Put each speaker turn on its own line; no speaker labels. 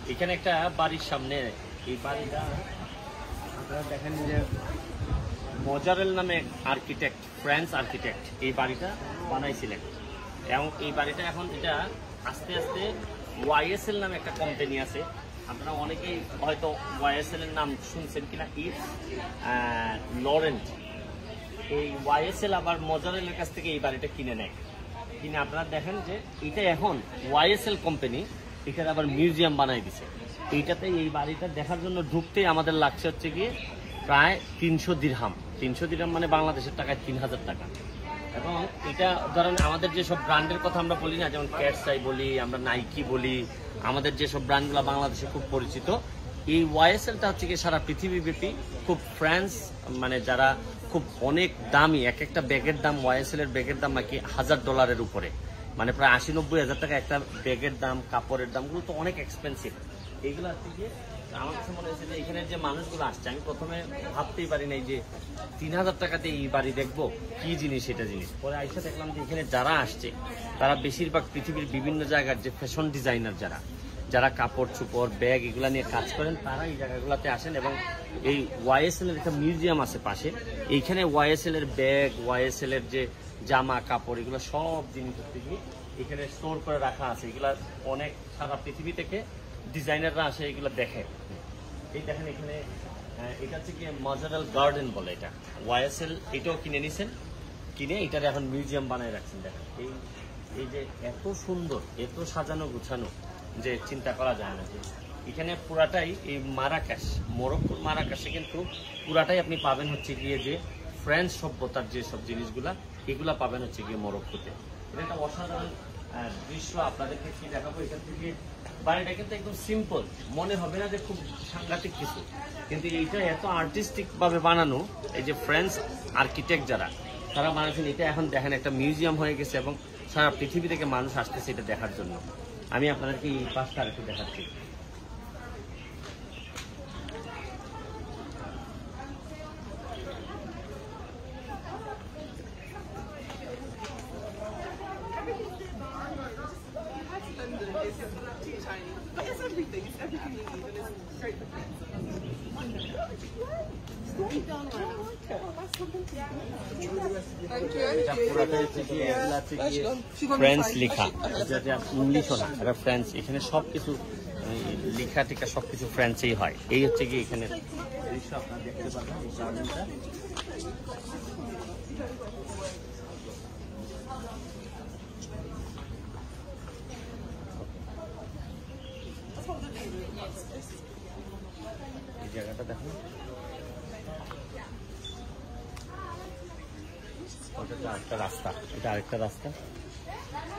এখানে একটা বাড়ির সামনে, এই বাড়িটা আপনারা দেখেন যে মজারেল নামে আর্কিটেক্ট, ফ্রেঞ্চ আর্কিটেক্ট এই বাড়িটা বানাইছিলেন, এবং এই বাড়িটা এখন এটা আস্তে আস্তে ওয়াইএসএল নামে একটা কোম্পানি আছে, আপনারা অনেকেই হয়তো ওয়াইএসএল এর নাম শুনছেন কিনা, ইভস লরেন্ট। এই ওয়াইএসএল আবার মজারেলের কাছ থেকে এই বাড়িটা কিনে নেয়, কিনে আপনারা দেখেন যে এটা এখন ওয়াইএসএল কোম্পানি এখানে আবার মিউজিয়াম বানাই দিছে। এইটাতে এই বাড়িটা দেখার জন্য ঢুকতেই আমাদের লাগছে হচ্ছে গিয়ে প্রায় 300 দিরহাম। 300 দিরহাম মানে বাংলাদেশের টাকায় 3000 টাকা। এবং এটা ধরেন আমাদের যেসব ব্র্যান্ডের কথা আমরা বলি না, যেমন ক্যাটসাই বলি, আমরা নাইকি বলি, আমাদের যেসব ব্র্যান্ডগুলো বাংলাদেশে খুব পরিচিত, এই ওয়াইএসএলটা হচ্ছে কি সারা পৃথিবীব্যাপী খুব ফ্রেন্স, মানে যারা খুব অনেক দামি, এক একটা ব্যাগের দাম, ওয়াইএসএল এর ব্যাগের দাম নাকি $1000 উপরে, মানে প্রায় 80-90 হাজার টাকা একটা ব্যাগের দাম, কাপড়ের দামগুলো তো অনেক এক্সপেন্সিভ। এইগুলো হচ্ছে গিয়ে আমার কাছে মনে হয়েছে যে এখানে যে মানুষগুলো আসছে, আমি প্রথমে ভাবতেই পারি নাই যে 3000 টাকাতে এই বাড়ি দেখবো, কি জিনিস এটা জিনিস। পরে আইসা দেখলাম যে এখানে যারা আসছে তারা বেশিরভাগ পৃথিবীর বিভিন্ন জায়গার যে ফ্যাশন ডিজাইনার যারা কাপড় চোপড় ব্যাগ এগুলা নিয়ে কাজ করেন, তারা এই জায়গাগুলোতে আসেন। এবং এই ওয়াইএসএল এর একটা মিউজিয়াম আছে পাশে, এইখানে ওয়াইএসএল এর ব্যাগ, ওয়াইএসএল এর যে জামা কাপড়, এগুলো সব জিনিস হচ্ছে কি এখানে স্টোর করে রাখা আছে। এগুলা অনেক সারা পৃথিবী থেকে ডিজাইনাররা আসে, এগুলো দেখে। এই দেখেন এখানে এটা হচ্ছে কি মজারেল গার্ডেন বলে, এটা ওয়াইএসএল এটাও কিনে নিছেন, কিনে এটার এখন মিউজিয়াম বানায় রাখছেন। দেখেন এই যে এত সুন্দর, এত সাজানো গুছানো যে চিন্তা করা যায় না। যে এখানে পুরাটাই এই মারাকাশ, মরক্কোর মারাকাশে কিন্তু পুরাটাই আপনি পাবেন হচ্ছে গিয়ে যে ফ্রেঞ্চ সভ্যতার যে সব জিনিসগুলা, এগুলা পাবেন হচ্ছে গিয়ে মরক্কোতে। এটা একটা অসাধারণ দৃশ্য আপনাদেরকে কি দেখাবো। এখান থেকে বাড়িটা কিন্তু একদম সিম্পল, মনে হবে না যে খুব সাংঘাতিক কিছু, কিন্তু এইটা এত আর্টিস্টিক ভাবে বানানো। এই যে ফ্রেঞ্চ আর্কিটেক্ট যারা, তারা বানাচ্ছেন এটা, এখন দেখেন একটা মিউজিয়াম হয়ে গেছে এবং সারা পৃথিবী থেকে মানুষ আসতেছে এটা দেখার জন্য। আমি আপনাদেরকে এই পাশটা আরেকটু দেখাচ্ছি। ফ্রেঞ্চ লেখা, ইংলিশও না, এটা ফ্রেঞ্চ। এখানে সবকিছু লেখা টিকা সবকিছু ফ্রেঞ্চেই হয়। এই হচ্ছে কি এখানে দৃশ্য আপনারা দেখতে পাবেন। এই গার্ডেনটা এই জায়গাটা দেখুন, ওটা আরেকটা রাস্তা, এটা আরেকটা রাস্তা।